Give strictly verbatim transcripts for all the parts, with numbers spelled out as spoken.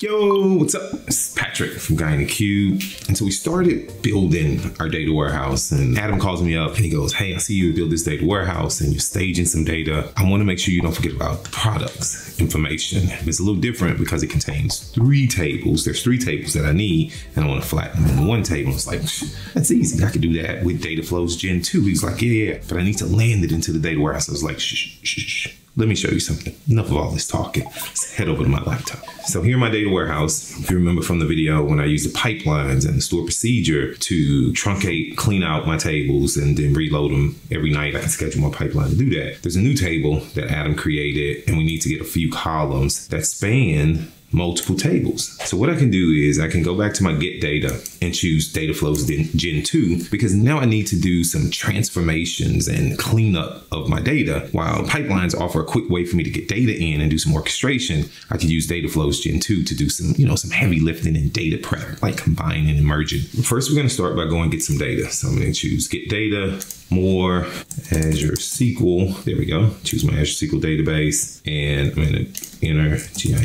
Yo, what's up? It's Patrick from Guy in the Cube. And so we started building our data warehouse, and Adam calls me up and he goes, hey, I see you build this data warehouse and you're staging some data. I want to make sure you don't forget about the products information. It's a little different because it contains three tables. There's three tables that I need, and I want to flatten them in one table. It's like, that's easy. I could do that with Dataflows Gen two. He was like, yeah, yeah, but I need to land it into the data warehouse. I was like, shh, shh, shh. Let me show you something. Enough of all this talking. Let's head over to my laptop. So here in my data warehouse, if you remember from the video when I used the pipelines and the store procedure to truncate, clean out my tables, and then reload them every night, I can schedule my pipeline to do that. There's a new table that Adam created, and we need to get a few columns that span multiple tables. So what I can do is I can go back to my get data and choose Dataflows Gen two, because now I need to do some transformations and cleanup of my data. While pipelines offer a quick way for me to get data in and do some orchestration, I can use Dataflows Gen two to do some, you know, some heavy lifting and data prep, like combining and merging. First, we're going to start by going get some data. So I'm going to choose get data, more, Azure S Q L. There we go. Choose my Azure S Q L database, and I'm going to enter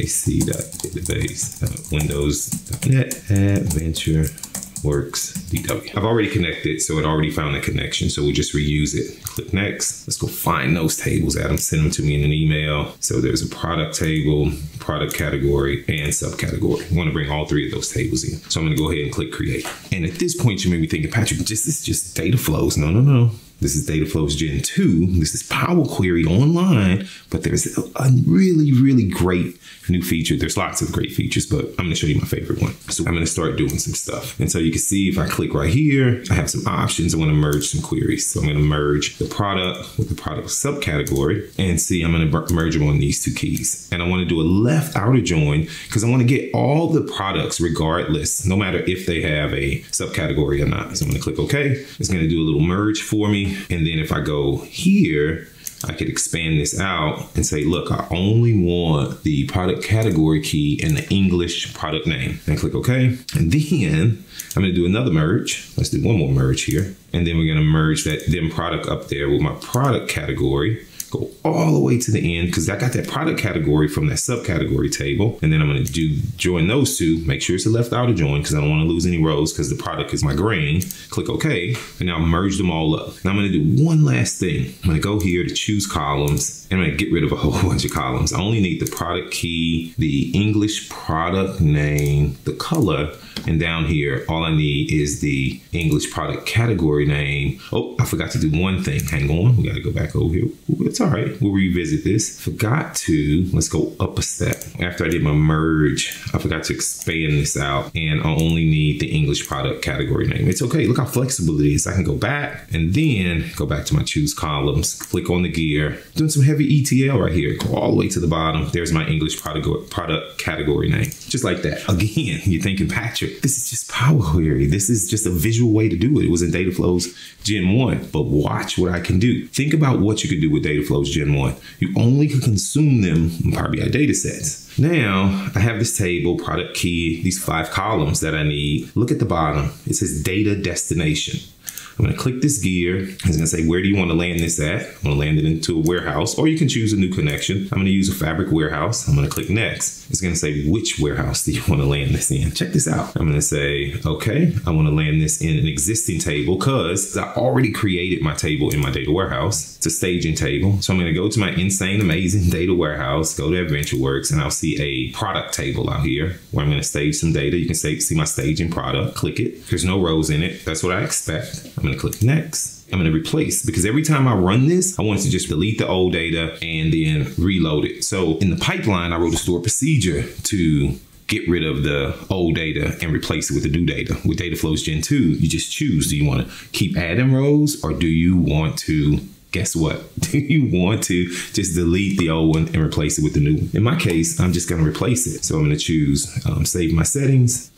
gic.database, windows dot net, adventure works D W. I've already connected, so it already found that connection, so we'll just reuse it. Click next. Let's go find those tables. Adam sent them to me in an email. So there's a product table, product category, and subcategory. We want to bring all three of those tables in. So I'm going to go ahead and click create. And at this point, you may be thinking, Patrick, just, this is just data flows. No, no, no. This is Dataflows Gen two. This is Power Query online, but there's a really, really great new feature. There's lots of great features, but I'm gonna show you my favorite one. So I'm gonna start doing some stuff. And so you can see if I click right here, I have some options. I wanna merge some queries. So I'm gonna merge the product with the product subcategory, and see, I'm gonna merge them on these two keys. And I wanna do a left outer join because I wanna get all the products regardless, no matter if they have a subcategory or not. So I'm gonna click okay. It's gonna do a little merge for me. And then if I go here, I could expand this out and say, look, I only want the product category key and the English product name. And click OK. And then I'm going to do another merge. Let's do one more merge here. And then we're going to merge that then product up there with my product category. Go all the way to the end because I got that product category from that subcategory table. And then I'm going to do join those two. Make sure it's a left outer join because I don't want to lose any rows because the product is my green. Click OK. And now merge them all up. Now I'm going to do one last thing. I'm going to go here to choose columns. And I'm going to get rid of a whole bunch of columns. I only need the product key, the English product name, the color. And down here, all I need is the English product category name. Oh, I forgot to do one thing. Hang on. We got to go back over here. Ooh, it's all right. We'll revisit this. Forgot to, let's go up a step. After I did my merge, I forgot to expand this out. And I only need the English product category name. It's okay. Look how flexible it is. I can go back and then go back to my choose columns, click on the gear, doing some heavy E T L right here. Go all the way to the bottom. There's my English product, product category name. Just like that. Again, you're thinking, Patrick, this is just Power Query. This is just a visual way to do it. It was in Dataflows Gen one, but watch what I can do. Think about what you could do with Dataflows Gen one. You only can consume them in Power B I data sets. Now I have this table, product key, these five columns that I need. Look at the bottom. It says data destination. I'm going to click this gear. It's going to say, where do you want to land this at? I'm going to land it into a warehouse, or you can choose a new connection. I'm going to use a Fabric warehouse. I'm going to click next. It's going to say, which warehouse do you want to land this in? Check this out. I'm going to say, okay, I want to land this in an existing table because I already created my table in my data warehouse. It's a staging table. So I'm going to go to my insane, amazing data warehouse, go to AdventureWorks, and I'll see a product table out here where I'm going to stage some data. You can say, see my staging product, click it. There's no rows in it. That's what I expect. I'm going to click next. I'm going to replace because every time I run this, I want to just delete the old data and then reload it. So in the pipeline, I wrote a store procedure to get rid of the old data and replace it with the new data. With Dataflows Gen two, you just choose. Do you want to keep adding rows, or do you want to, guess what? Do you want to just delete the old one and replace it with the new one? In my case, I'm just going to replace it. So I'm going to choose um, save my settings,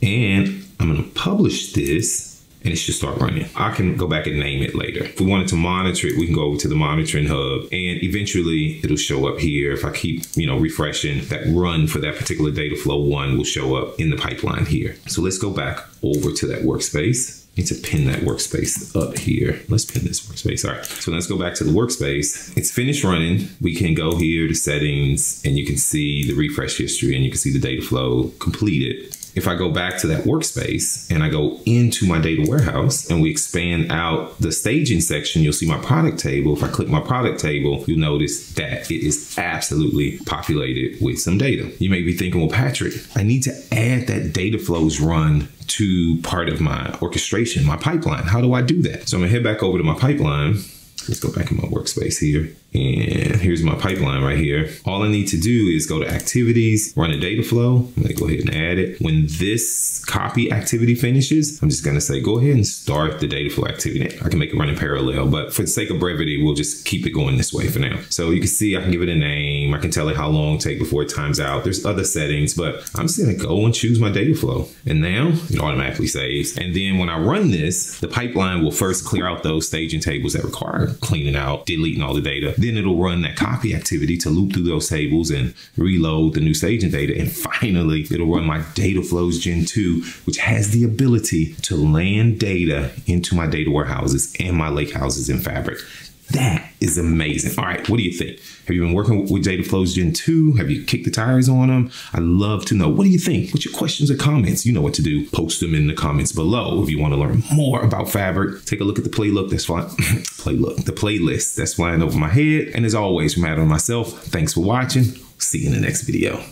and I'm going to publish this. And it should start running. I can go back and name it later. If we wanted to monitor it, we can go over to the monitoring hub, and eventually it'll show up here. If I keep, you know, refreshing, that run for that particular data flow one will show up in the pipeline here. So let's go back over to that workspace. need to pin that workspace up here. Let's pin this workspace. All right, so let's go back to the workspace. It's finished running. We can go here to settings and you can see the refresh history and you can see the data flow completed. If I go back to that workspace and I go into my data warehouse and we expand out the staging section, you'll see my product table. If I click my product table, you'll notice that it is absolutely populated with some data. You may be thinking, well, Patrick, I need to add that data flows run to part of my orchestration, my pipeline. How do I do that? So I'm gonna head back over to my pipeline. Let's go back in my workspace here. And here's my pipeline right here. All I need to do is go to activities, run a data flow. I'm gonna go ahead and add it. When this copy activity finishes, I'm just gonna say, go ahead and start the data flow activity. I can make it run in parallel, but for the sake of brevity, we'll just keep it going this way for now. So you can see I can give it a name. I can tell it how long it takes before it times out. There's other settings, but I'm just gonna go and choose my data flow. And now it automatically saves. And then when I run this, the pipeline will first clear out those staging tables that require cleaning out, deleting all the data. Then it'll run that copy activity to loop through those tables and reload the new staging data. And finally, it'll run my Dataflows Gen two, which has the ability to land data into my data warehouses and my lake houses in Fabric. That is amazing. All right, what do you think? Have you been working with Dataflows Gen two? Have you kicked the tires on them? I'd love to know. What do you think? What's your questions or comments? You know what to do. Post them in the comments below. If you want to learn more about Fabric, take a look at the playbook that's flying. playbook, the playlist that's flying over my head. And as always, from Adam and myself, thanks for watching. See you in the next video.